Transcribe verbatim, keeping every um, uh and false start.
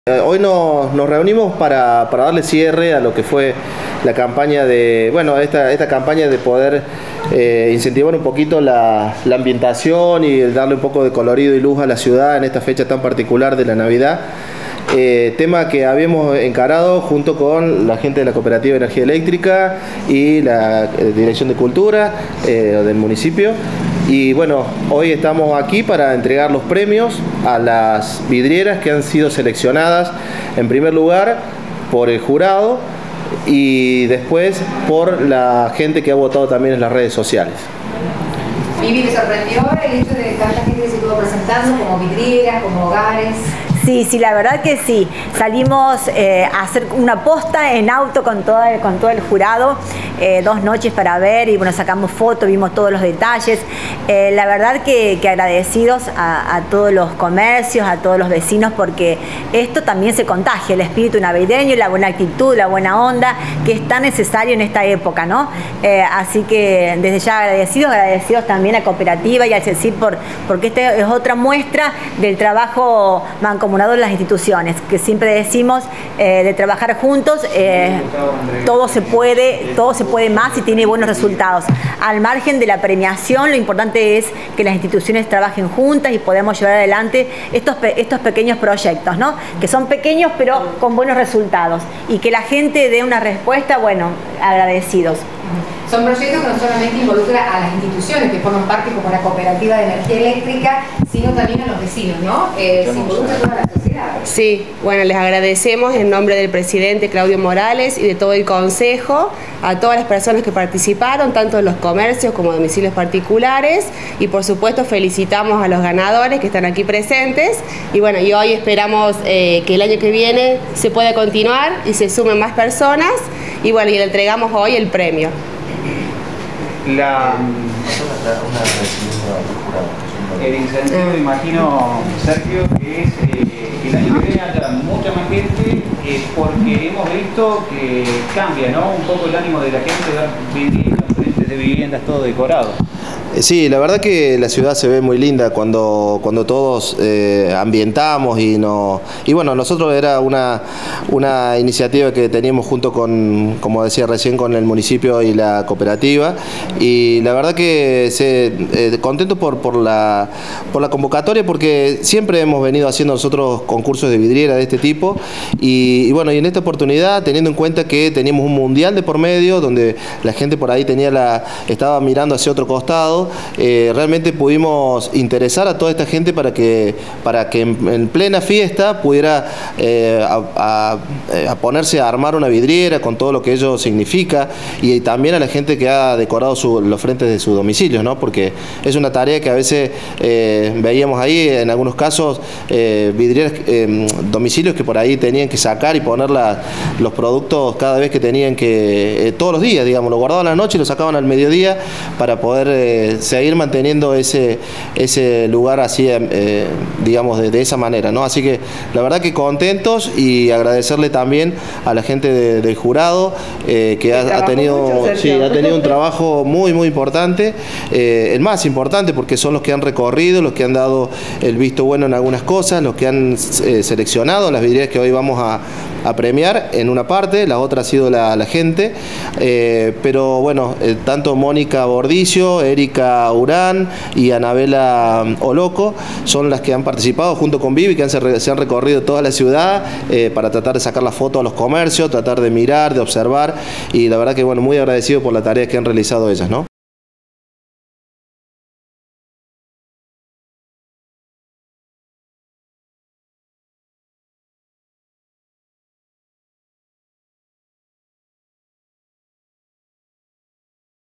Hoy nos, nos reunimos para, para darle cierre a lo que fue la campaña de, bueno, esta, esta campaña de poder eh, incentivar un poquito la, la ambientación y el darle un poco de colorido y luz a la ciudad en esta fecha tan particular de la Navidad. Eh, tema que habíamos encarado junto con la gente de la Cooperativa de Energía Eléctrica y la eh, Dirección de Cultura eh, del municipio. Y bueno, hoy estamos aquí para entregar los premios a las vidrieras que han sido seleccionadas en primer lugar por el jurado y después por la gente que ha votado también en las redes sociales. Vivi, ¿te sorprendió el hecho de tanta gente que se estuvo presentando como vidrieras, como hogares? Sí, sí, la verdad que sí. Salimos eh, a hacer una posta en auto con, toda, con todo el jurado, eh, dos noches para ver y bueno, sacamos fotos, vimos todos los detalles. Eh, la verdad que, que agradecidos a, a todos los comercios, a todos los vecinos, porque esto también se contagia, el espíritu navideño, la buena actitud, la buena onda, que es tan necesario en esta época, ¿no? Eh, así que desde ya agradecidos, agradecidos también a Cooperativa y al CECIP por, porque esta es otra muestra del trabajo mancomunado de las instituciones, que siempre decimos eh, de trabajar juntos, eh, todo se puede, todo se puede más y tiene buenos resultados. Al margen de la premiación, lo importante es que las instituciones trabajen juntas y podamos llevar adelante estos, estos pequeños proyectos, ¿no? Que son pequeños pero con buenos resultados y que la gente dé una respuesta, bueno, agradecidos. Son proyectos que no solamente involucran a las instituciones que forman parte como la Cooperativa de Energía Eléctrica, sino también a los vecinos, ¿no? Eh, se involucra toda la sociedad. Sí, bueno, les agradecemos en nombre del presidente Claudio Morales y de todo el consejo a todas las personas que participaron, tanto en los comercios como domicilios particulares, y por supuesto felicitamos a los ganadores que están aquí presentes y bueno, y hoy esperamos eh, que el año que viene se pueda continuar y se sumen más personas y bueno, y le entregamos hoy el premio. La, el incentivo, imagino, Sergio, que es eh, que el año que viene haya mucha más gente, eh, porque hemos visto que cambia, ¿no? Un poco el ánimo de la gente, dar vidrieras, frentes de viviendas, todo decorado. Sí, la verdad que la ciudad se ve muy linda cuando, cuando todos eh, ambientamos y no y bueno, nosotros era una, una iniciativa que teníamos junto con, como decía recién, con el municipio y la cooperativa, y la verdad que se, eh, contento por, por, la, por la convocatoria, porque siempre hemos venido haciendo nosotros concursos de vidriera de este tipo y, y bueno, y en esta oportunidad, teniendo en cuenta que teníamos un mundial de por medio, donde la gente por ahí tenía la, estaba mirando hacia otro costado, Eh, realmente pudimos interesar a toda esta gente para que, para que en, en plena fiesta pudiera eh, a, a, a ponerse a armar una vidriera con todo lo que ello significa, y también a la gente que ha decorado su, los frentes de sus domicilios, ¿no? Porque es una tarea que a veces eh, veíamos ahí, en algunos casos, eh, vidrieras, eh, domicilios que por ahí tenían que sacar y poner la, los productos cada vez que tenían que, eh, todos los días, digamos, lo guardaban a la noche y lo sacaban al mediodía para poder eh, seguir manteniendo ese, ese lugar así, eh, digamos, de, de esa manera, ¿no? Así que la verdad que contentos, y agradecerle también a la gente de, del jurado eh, que ha, ha, tenido, mucho, sí, ha tenido un trabajo muy, muy importante, eh, el más importante, porque son los que han recorrido, los que han dado el visto bueno en algunas cosas, los que han eh, seleccionado las vidrieras que hoy vamos a, a premiar en una parte, la otra ha sido la, la gente, eh, pero bueno, eh, tanto Mónica Bordicio, Erika Urán y Anabela Oloco son las que han participado junto con Vivi, que han, se han recorrido toda la ciudad eh, para tratar de sacar la foto a los comercios, tratar de mirar, de observar, y la verdad que bueno, muy agradecido por la tarea que han realizado ellas, ¿no?